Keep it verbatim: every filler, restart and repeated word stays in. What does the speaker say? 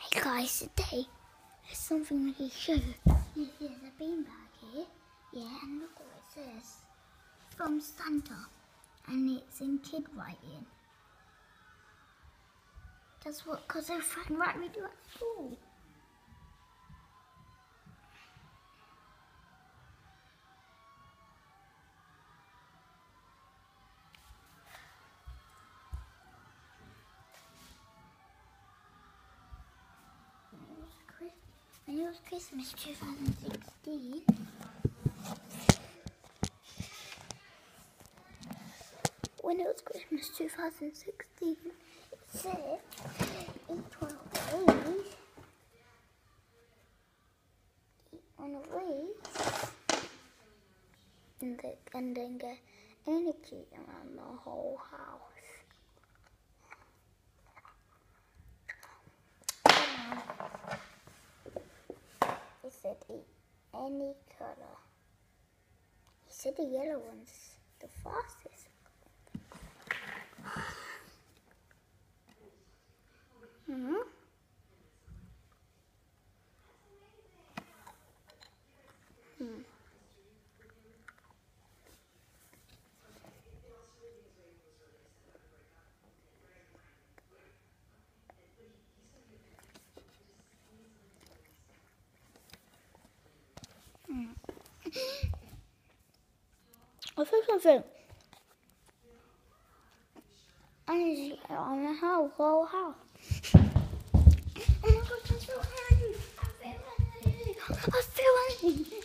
Hey guys, today there's something really show. This is a beanbag here. Yeah, and look what it says. From Santa. And it's in kid writing. That's what, because they're trying to write me to at school. When it was Christmas two thousand sixteen, when it was Christmas two thousand sixteen, it said eat one of these, eat one of these, and, the, and then get energy around the whole house. He said eat any colour. He said the yellow one's the fastest. Hmm. Hmm. Hmm. I feel something. Energy on the whole, whole house. Oh my gosh, I feel energy. I feel energy. I feel energy.